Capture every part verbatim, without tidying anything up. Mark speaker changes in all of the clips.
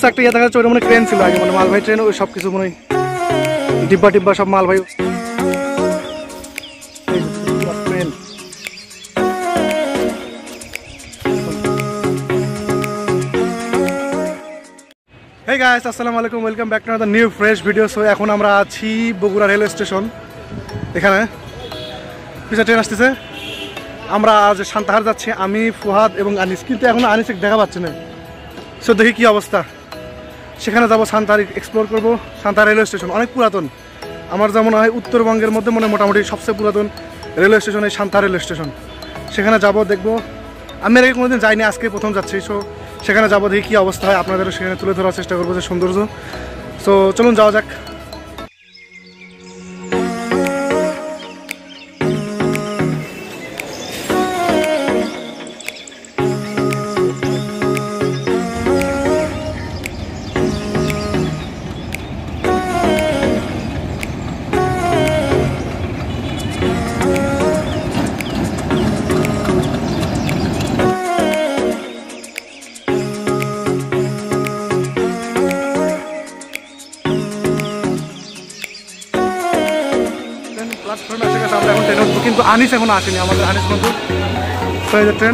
Speaker 1: একটা ইয়ে দেখা যাচ্ছে ওটা মনে ট্রেন ছিল আগে, মানে মালবাহী ট্রেন, ওই সব কিছু মনে ডিব্বা টিব্বা সব মালবাহী train. Hey guys, Assalamu alaikum, welcome back to another new fresh video. So এখন আমরা আছি বগুড়া রেলওয়ে স্টেশন, এখানে পিছনে ট্রেন আসতেছে। আমরা আজ সান্তাহার যাচ্ছি, আমি ফুহাদ এবং আনিস, কিন্তু এখন আনিস দেখা পাচ্ছে না। সো দেখি কি অবস্থা, সেখানে যাবো, সান্তাহার এক্সপ্লোর করবো। সান্তাহার রেলওয়ে স্টেশন অনেক পুরাতন, আমার যা মনে হয় উত্তরবঙ্গের মধ্যে মনে মোটামুটি সবচেয়ে পুরাতন রেলওয়ে স্টেশন এই সান্তাহার রেলওয়ে স্টেশন। সেখানে যাবো, দেখবো। আমি এর আগে কোনোদিন যাইনি, আজকে প্রথম যাচ্ছি। সো সেখানে যাবো, দেখি কী অবস্থা হয়, আপনাদেরও সেখানে তুলে ধরার চেষ্টা করবো যে সৌন্দর্য। সো চলুন যাওয়া যাক। আমরা এখন ট্রেন উঠবো, কিন্তু আনিস এখন আসেনি, আমাদের আনিস বন্ধু। ট্রেন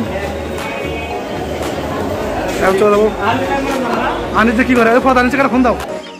Speaker 1: চলে যাবো। আনিস যে কি করে, ফোন আনিস ফোন দাও।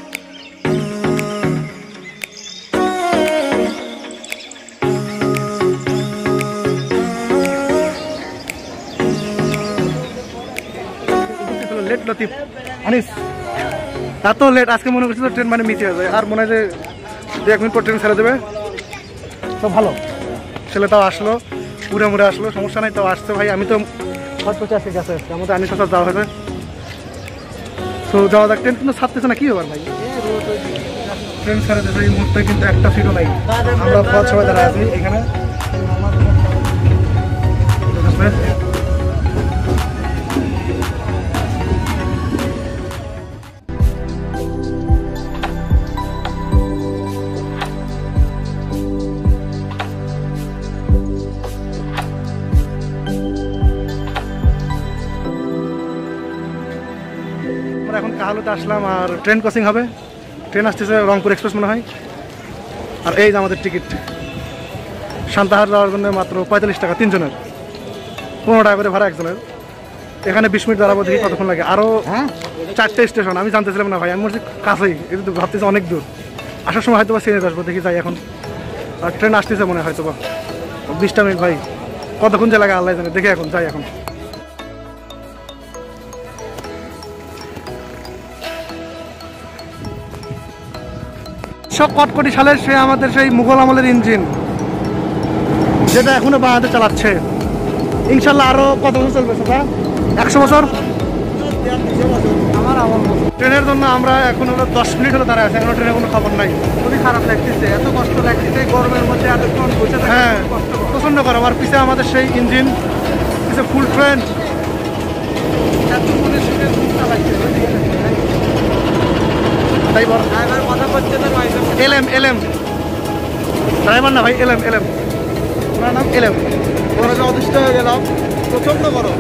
Speaker 1: লেট লতিফ, আনিস এত লেট, আজকে মনে করছি তো ট্রেন মানে মিস হয়ে যায়, আর মনে হয় যে দু এক মিনিট পর ট্রেন ছেড়ে দেবে। তো ভালো ছেলেটাও আসলো, পুরে মুড়ে আসলো, সমস্যা নাই, তাও আসছে ভাই। আমি তো খরচ করছি আজকে গেছে, আমাদের আনিস সাথে যাওয়া হয়েছে। তো যাওয়া যাক। ট্রেন কিন্তু ছাড়তেছে না, কি ব্যাপার ভাই, ট্রেন ছেড়ে দেবে এই মুহূর্তে, কিন্তু একটা সিটও নাই। আমরা পথ সবাই দাঁড়া আছি এখানে। এখন কাহালুতে আসলাম, আর ট্রেন ক্রসিং হবে। ট্রেন আসতেছে রংপুর এক্সপ্রেস মনে হয়। আর এই যে আমাদের টিকিট, সান্তাহার যাওয়ার জন্য মাত্র পঁয়তাল্লিশ টাকা তিনজনের, পনেরো টাকা করে ভাড়া একজনের। এখানে বিশ মিনিট দাঁড়াবো, দেখি কতক্ষণ লাগে। আরও চারটে স্টেশন, আমি জানতেছিলাম না ভাই, আমি বলছি কাছেই, এটা তো ভাবতেছি অনেক দূর। আসার সময় হয়তো বা সিরিয়াস আসবো, দেখি যাই এখন। আর ট্রেন আসতেছে মনে হয় হয়তো বা বিশটা মিনিট, ভাই কতক্ষণ যে লাগে আল্লাহ জানে। দেখি এখন যাই এখন। সব কটকটি সালের সে আমাদের সেই মুঘল আমলের ইঞ্জিন, যেটা এখনো বাংলাদেশ চালাচ্ছে। ইনশাল্লাহ আরো কত বছর চলবে সেটা, একশো বছর। ট্রেনের জন্য আমরা এখন হলো দশ মিনিট হলো দাঁড়ায় আছে, এখনো ট্রেনের কোনো খবর নাই। খুবই খারাপ লাগতেছে, এত কষ্ট লাগতেছে গরমের মধ্যে এতক্ষণ বসে। হ্যাঁ প্রচন্ড গরম, আর পিছিয়ে আমাদের সেই ইঞ্জিন, পিছিয়ে ফুল ট্রেন। তাই বল কথা বলছে না ভাই, এলএম এলএম ড্রাইভার না ভাই, এলএম এলএম ওনার নাম এলএম। গরমে অতিষ্ঠ হয়ে গেলাম, প্রচন্ড গরম।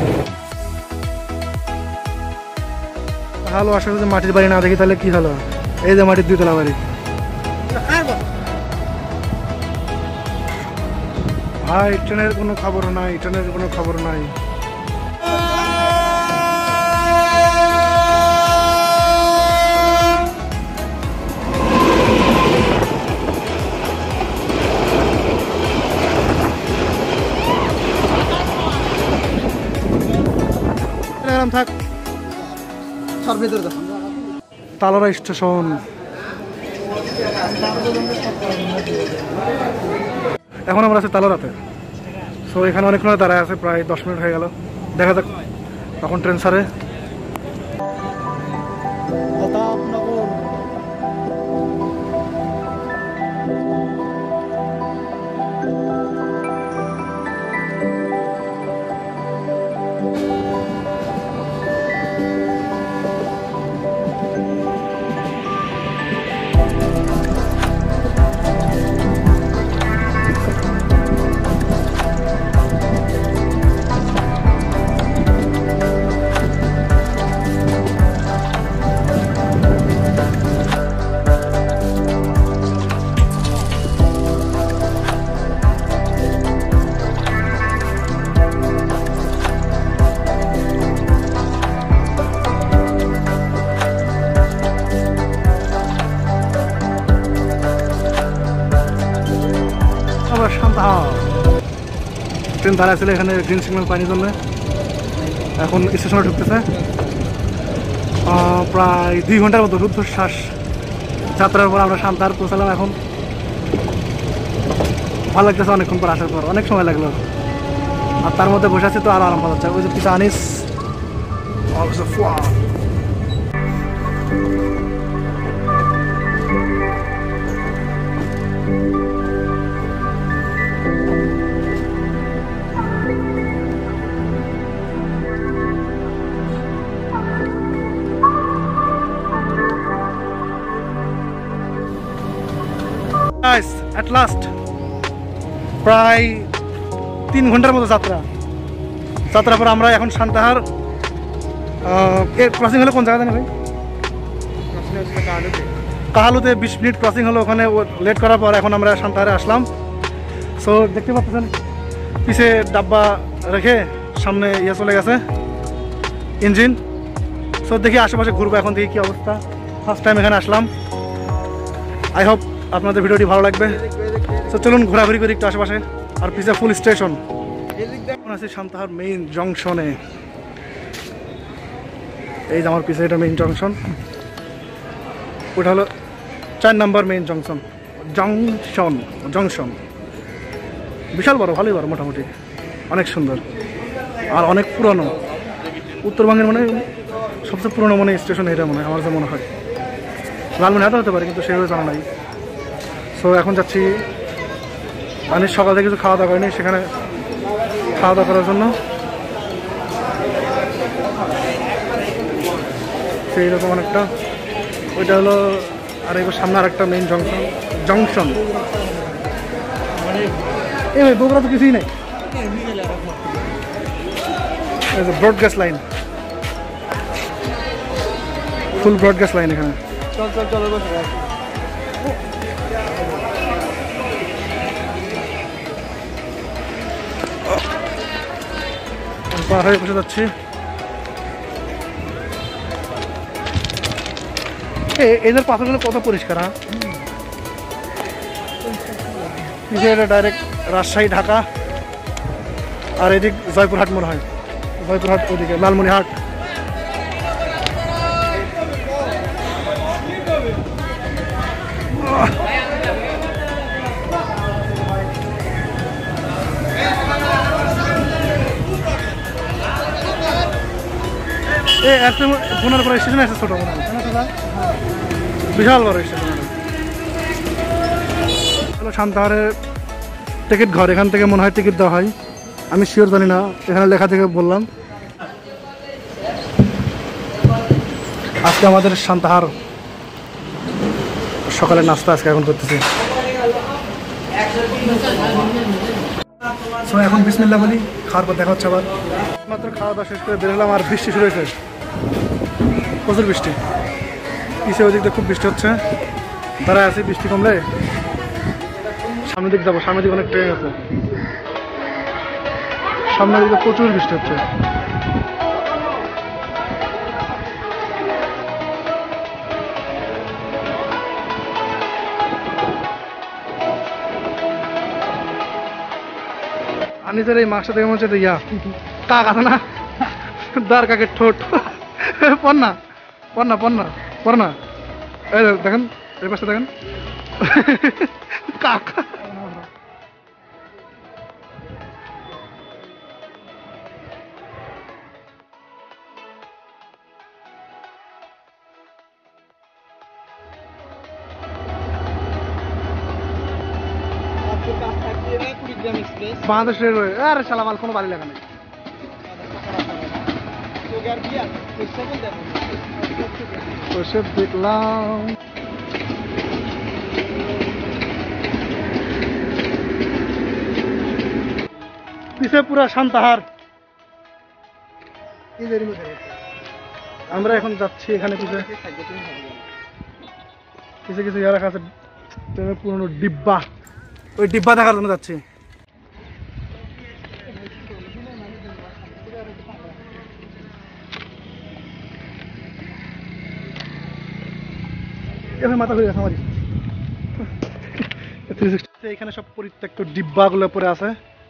Speaker 1: ভালো, আশা করছি মাটির বাড়ি না দেখি তাহলে কি হলো। এই যে মাটির দুইতলা বাড়ি, ভাই ট্রেনের কোনো খবর নাই, ট্রেনের কোনো খবর নাই। থাক তালোরা স্টেশন। এখন আমরা আছি তালোরাতে। সো এখানে অনেকক্ষণ দাঁড়ায় আছে, প্রায় দশ মিনিট হয়ে গেল। দেখা যাক তখন ট্রেন ছাড়ে। সান্তাহার। ট্রেন দাঁড়ায় ছিল এখানে গ্রিন সিগন্যাল পানির জন্য, এখন স্টেশনে ঢুকতেছে। প্রায় দুই ঘন্টার মতো রুদ্ধশ্বাস যাত্রার পর আমরা সান্তাহার পৌঁছালাম। এখন ভালো লাগতেছে অনেকক্ষণ পর আসার পর, অনেক সময় লাগলো। আর তার মধ্যে বসে আছে তো আরো আরাম পাওয়া যাচ্ছে। ওই যে পিছা আনিস at last প্রায় তিন ঘন্টার মতো যাত্রা যাত্রার পর আমরা এখন সান্তাহার ক্রসিং হলো কোন জায়গা জানি ভাই? কাহালুতে বিশ মিনিট ক্রসিং হলো, ওখানে লেট করার পর এখন আমরা সান্তাহারে আসলাম। সো দেখতে পাচ্ছেন পিছে ডাব্বা রেখে সামনে ইয়ে চলে গেছে ইঞ্জিন। সো দেখি আশেপাশে ঘুরবো এখন, দেখি কি অবস্থা। ফার্স্ট টাইম এখানে আসলাম, আই হোপ আপনাদের ভিডিওটি ভালো লাগবে। তো চলুন ঘোরাঘুরি করি একটু আশেপাশে। আর পিছে ফুল স্টেশন। আছি সান্তাহার মেইন জংশনে। এই যে আমার পিছে এটা মেইন জংশন, ওটা হলো চার number main junction. Junction junction বিশাল বড়, ভালোই বড়, মোটামুটি অনেক সুন্দর আর অনেক পুরনো। উত্তরবঙ্গের মনে সবচেয়ে পুরনো মনে স্টেশন এটা মনে হয়, আমার যা মনে হয়। লালমনিরহাটও হতে পারে, কিন্তু সেভাবে জানা নাই। সো এখন যাচ্ছি, আমি সকাল থেকে কিছু খাওয়া দাওয়া করিনি, সেখানে খাওয়া দাওয়া করার জন্য। সেই রকম অনেকটা ওইটা হলো। আর এবার সামনে আর একটা মেইন জংশন জংশন এই ভাই বগুড়া তো কিছুই নেই। Broadcast line, full broadcast line এখানে। চল চল চল পার হয়ে বসে যাচ্ছি। এদের পাথরগুলো কত পরিষ্কার। হ্যাঁ, ডাইরেক্ট রাজশাহী ঢাকা, আর এদিক জয়পুরহাট মনে হয়, জয়পুরহাট ওদিকে লালমনিরহাট। ফোনের পরে স্টেশন আছে, ছোট বিশাল বড় স্টেশন হলো সান্তাহারের টিকিট ঘর। এখান থেকে মনে হয় টিকিট দেওয়া হয়, আমি শিওর জানি না, এখানে লেখা থেকে বললাম। আজকে আমাদের সান্তাহার সকালের নাস্তা আজকে এখন করতেছি। এখন বিসমিল্লাহ বলি, খাওয়ার পর দেখা হচ্ছে আবার। মাত্র খাওয়া দাওয়া শেষ করে বেরোলাম, আর বৃষ্টি শুরু হয়েছে, প্রচুর বৃষ্টি। পিছিয়ে ওই দিক দিয়ে খুব বৃষ্টি হচ্ছে, দাঁড়ায় আছি, বৃষ্টি কমলে সামনের দিক যাবো। সামনের দিকে অনেক ট্রেন আছে, সামনের দিকে প্রচুর বৃষ্টি হচ্ছে। আনিসের এই মাস্কটা দেখে মনে হচ্ছে ইয়া কাক আছে না, দার কাকের ঠোঁট। পন্না পন্না পন্না পন্না এই দেখেন, এই পাশে দেখেন কাক। বাংলাদেশের আরে শালা মাল কোনো বাড়ি লাগা নেই। দেখলাম পিছে পুরা সান্তাহার। আমরা এখন যাচ্ছি এখানে পিছে কিছু কিছু ইয়ে রাখা আছে, পুরনো ডিব্বা, ওই ডিব্বা দেখার জন্য যাচ্ছি। মাথা ঘুরে গেছে আমার, এখানে সব পরিত্যক্ত ডিব্বাগুলো পরে আছে।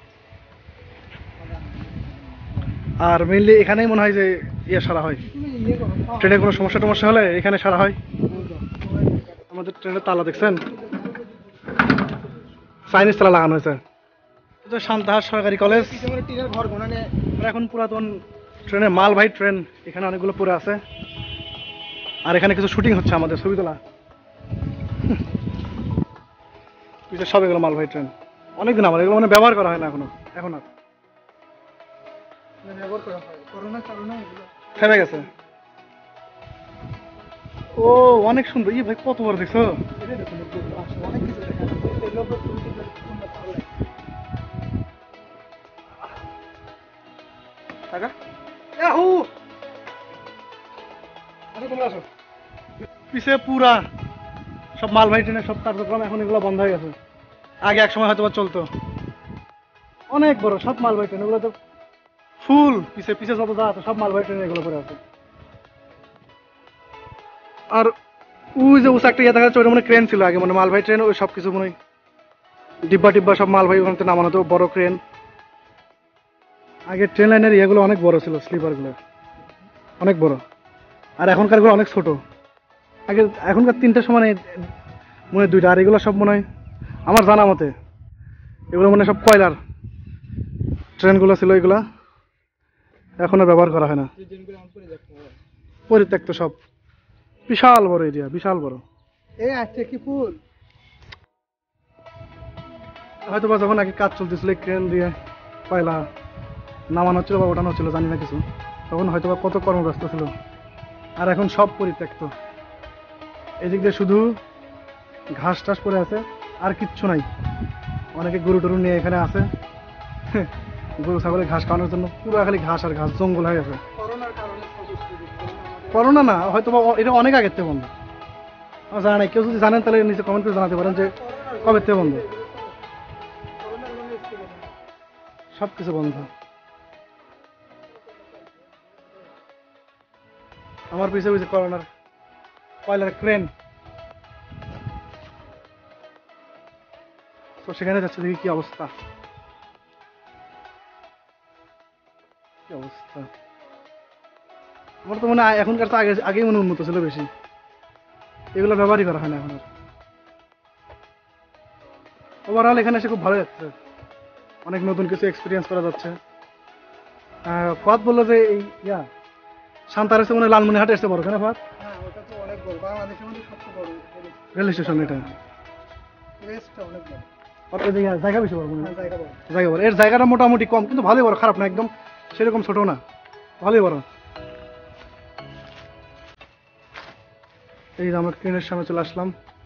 Speaker 1: আর মেইনলি এখানেই মনে হয় যে ইয়ে সারা হয়, ট্রেনের কোনো সমস্যা টমস্যা হলে এখানে সারা হয়। আমাদের ট্রেনের তালা দেখছেন, চাইনিজ তালা লাগানো হয়েছে। সান্তাহার সরকারি কলেজ, এখন পুরাতন ট্রেনের মালবাহী ট্রেন এখানে অনেকগুলো পড়ে আছে। আর এখানে কিছু শুটিং হচ্ছে আমাদের, ছবি তোলা। সব এগুলো মালবাহী ট্রেন, অনেকদিন আমার এগুলো মানে ব্যবহার করা হয় না এখনো, এখন আর থেমে গেছে। ও অনেক সুন্দর, ই ভাই কত বড় দেখছো। পিছে পুরা সব মালবাহী ট্রেনের সব কার্যক্রম এখন এগুলো বন্ধ হয়ে গেছে। আগে এক সময় হয়তো চলতো, অনেক বড় সব মালবাহী ট্রেন, এগুলো তো ফুল পিছে পিছে যত যা আছে সব মালবাহী ট্রেন এগুলো করে আছে। আর ওই যে উঁচা একটা ইয়ে দেখা যাচ্ছে, ওটা মানে ক্রেন ছিল আগে, মানে মালবাহী ট্রেন ওই সব কিছু মনে হয় ডিব্বা টিব্বা সব মালবাহী ওখান থেকে নামানো, তো বড় ক্রেন। আগে ট্রেন লাইনের ইয়েগুলো অনেক বড় ছিল, স্লিপার গুলো অনেক বড়। আর এখনকার গুলো অনেক ছোট। আগে এখনকার তিনটার সমান মনে হয় দুইটা, আর এগুলো সব মনে হয় আমার জানা মতে এগুলো মনে সব কয়লার ট্রেনগুলো ছিল, এগুলা এখন আর ব্যবহার করা হয় না, পরিত্যক্ত সব। বিশাল বড় এরিয়া, বিশাল বড়। এই আছে কি ফুল, হয়তো বা যখন আগে কাজ চলতেছিল ক্রেন দিয়ে কয়লা নামানো হচ্ছিল বা ওঠানো হচ্ছিল জানি না কিছু, তখন হয়তো বা কত কর্মব্যস্ত ছিল। আর এখন সব পরিত্যক্ত, এদিক দিয়ে শুধু ঘাস টাস পরে আছে, আর কিচ্ছু নাই। অনেকে গরু টরু নিয়ে এখানে আছে, গরু ছাগলের ঘাস খাওয়ানোর জন্য পুরো খালি ঘাস আর ঘাস, জঙ্গল হয়ে গেছে। করোনা না, হয়তো এটা অনেক আগের থেকে বন্ধ, জানা নাই। কেউ যদি জানেন তাহলে নিচে কমেন্ট করে জানাতে পারেন যে কবে থেকে বন্ধ। সব কিছু বন্ধ। আমার পিছে পিছে করোনার কয়লার ক্রেন, তো সেখানে যাচ্ছে দেখি কি অবস্থা, কি অবস্থা। আমার তো মনে হয় এখনকার তো আগে আগেই মনে উন্নত ছিল বেশি, এগুলো ব্যবহারই করা হয় না এখন আর। ওভারঅল এখানে এসে খুব ভালো যাচ্ছে, অনেক নতুন কিছু এক্সপিরিয়েন্স করা যাচ্ছে। ফাদ বললো যে এই ইয়া সান্তাহার এসে মনে হয় লালমনিরহাটে এসে বড়, কেন ফাদ? রেল স্টেশন, এটা জায়গা বেশি বড়, জায়গা বড়। এর জায়গাটা মোটামুটি কম, কিন্তু ভালোই বড়, খারাপ না একদম, সেরকম ছোট না, ভালোই বড়। এই যে আমরা ট্রেনের সামনে চলে আসলাম,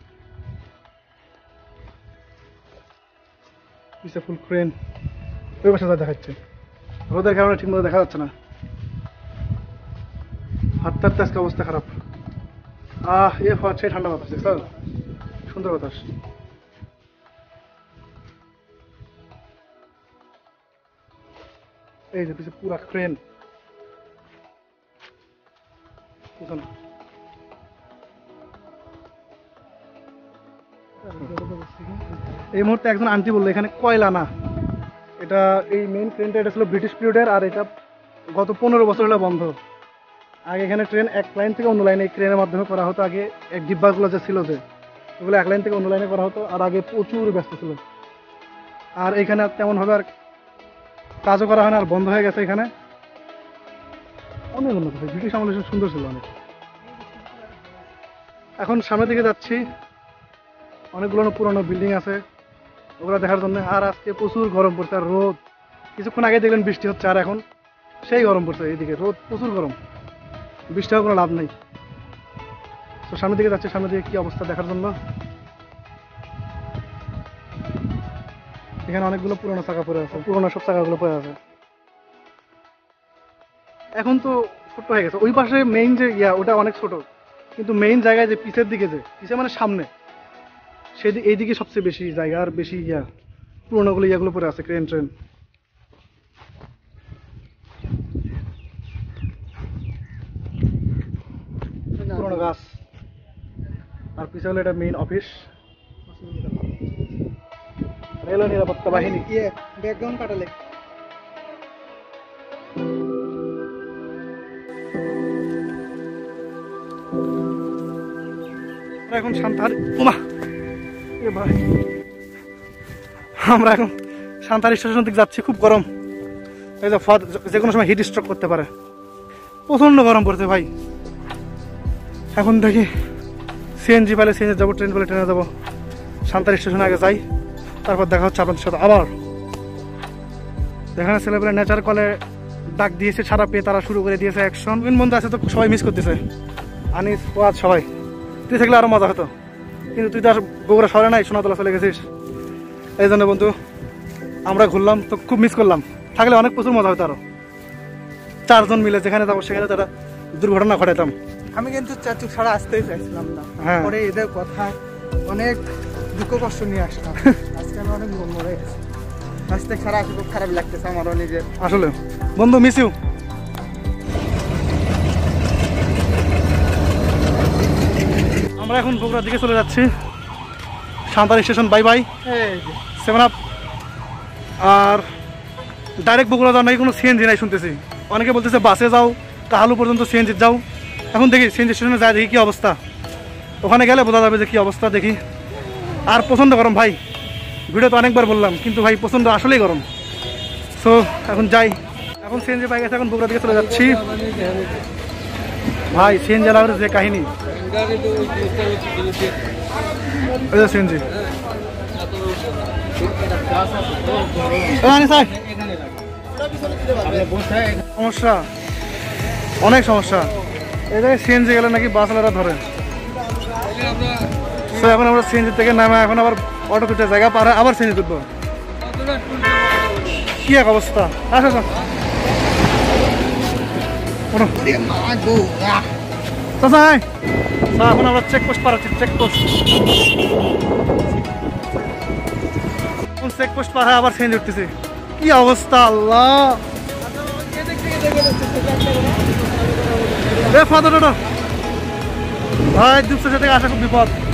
Speaker 1: পিছে ফুল ক্রেন, ওই পাশে যা দেখাচ্ছে। রোদের কারণে ঠিক মতো দেখা যাচ্ছে না, হাঁটতে হাঁটতে আজকে অবস্থা খারাপ। আহ এ হচ্ছে ঠান্ডা বাতাস, স্যার সুন্দর বাতাস। এই যে পিছে পুরা ক্রেন, এই মুহূর্তে একজন আন্টি বললো এখানে কয়লা না, এটা এই মেইন ট্রেনটা এটা ছিল ব্রিটিশ পিরিয়ডের, আর এটা গত পনেরো বছর হলো বন্ধ। আগে এখানে ট্রেন এক লাইন থেকে অন্য লাইনে এই ট্রেনের মাধ্যমে করা হতো। আগে এক ডিব্বাগুলো যে ছিল যে ওগুলো এক লাইন থেকে অন্য লাইনে করা হতো, আর আগে প্রচুর ব্যস্ত ছিল। আর এখানে তেমনভাবে আর কাজও করা হয় না, আর বন্ধ হয়ে গেছে। এখানে অনেক উন্নত, ব্রিটিশ আমলে সুন্দর ছিল অনেক। এখন সামনের দিকে যাচ্ছি, অনেকগুলো পুরনো বিল্ডিং আছে ওগুলো দেখার জন্য। আর আজকে প্রচুর গরম পড়ছে, আর রোদ। কিছুক্ষণ আগে দেখলেন বৃষ্টি হচ্ছে, আর এখন সেই গরম পড়ছে। এইদিকে রোদ, প্রচুর গরম, বৃষ্টি হওয়ার কোনো লাভ নেই। তো সামনের দিকে যাচ্ছে, সামনের দিকে কি অবস্থা দেখার জন্য। এখানে অনেকগুলো পুরোনো চাকা পড়ে আছে, পুরোনো সব চাকাগুলো পড়ে আছে। এখন তো ছোট্ট হয়ে গেছে। ওই পাশে মেইন যে ইয়া ওটা অনেক ছোট, কিন্তু মেইন জায়গায় যে পিছের দিকে, যে পিছে মানে সামনে, সেদিকে এইদিকে সবচেয়ে বেশি জায়গা আর বেশি ইয়া পুরোনোগুলো ইয়াগুলো পড়ে আছে, ক্রেন ট্রেন। পুরোনো গাছ। আর পিছে হলো এটা মেইন অফিস। রেলওয়ে নিরাপত্তা বাহিনী।
Speaker 2: ইয়ে ব্যাকগ্রাউন্ড কাটালে
Speaker 1: এখন সান্তাহার ওমা এ ভাই আমরা এখন সান্তাহার স্টেশন থেকে যাচ্ছি। খুব গরম, এই যে যে কোনো সময় হিট স্ট্রোক করতে পারে, প্রচণ্ড গরম পড়ছে ভাই। এখন দেখি সিএনজি পেলে সিএনজি যাবো, ট্রেন পেলে ট্রেনে যাবো। সান্তাহার স্টেশনে আগে যাই, তারপর দেখা হচ্ছে আপনাদের সাথে আবার। এখানে ছেলেপেলে নেচার কলে ডাক দিয়েছে, ছাড়া পেয়ে তারা শুরু করে দিয়েছে অ্যাকশন। মেন বন্ধু আছে তো সবাই মিস করতেছে, আনিস ওয়াজ সবাই। তুই থাকলে আরো মজা হতো, কিন্তু তুই তো আর বগুড়া শহরে নাই, সোনাতলা চলে গেছিস। এই জন্য বন্ধু আমরা ঘুরলাম তো খুব মিস করলাম, থাকলে অনেক প্রচুর মজা হতো। আরো চারজন মিলে যেখানে যাবো সেখানে তারা দুর্ঘটনা ঘটাতাম।
Speaker 2: আমি কিন্তু চাচু ছাড়া আসতেই চাইছিলাম না,
Speaker 1: হ্যাঁ
Speaker 2: পরে এদের কথা অনেক দুঃখ কষ্ট নিয়ে আসলাম। আজকে আমি অনেক মন মরে গেছি, আসতে ছাড়া আসতে খুব খারাপ লাগতেছে আমারও নিজের।
Speaker 1: আসলে বন্ধু মিস ইউ। আমরা এখন বগুড়ার দিকে চলে যাচ্ছি। Santahar station bye bye, seven up. আর ডাইরেক্ট বগুড়া যাওয়া নাই, কোনো সিএনজি নাই শুনতেছি। অনেকে বলতেছে বাসে যাও, কাহালু পর্যন্ত সিএনজি যাও। এখন দেখি সিএনজি স্টেশনে যাই, দেখি কী অবস্থা। ওখানে গেলে বোঝা যাবে যে কী অবস্থা। দেখি। আর প্রচণ্ড গরম ভাই, ভিডিও তো অনেকবার বললাম, কিন্তু ভাই প্রচণ্ড আসলেই গরম। সো এখন যাই। এখন সিএনজি পাই গেছে, এখন বগুড়া দিকে চলে যাচ্ছি। ভাই সিএনজি লাগার যে কাহিনী, সিএনজি সমস্যা, অনেক সমস্যা। এই জায়গায় সিএনজি গেলে নাকি বাসওয়ালারা ধরে। তো এখন আমরা সিএনজি থেকে নামে এখন আবার অটো খুঁজতে জায়গা পারে, আবার সিএনজি তুলবো। কি এক অবস্থা। আসো আসো এখন আমরা চেকপোস্ট পার হচ্ছি। চেকপোস্ট চেকপোস্ট পার হয় আবার সিএনজি উঠতেছি। কি অবস্থা আল্লাহ। ভাই দুপুর থেকে আসা খুব বিপদ।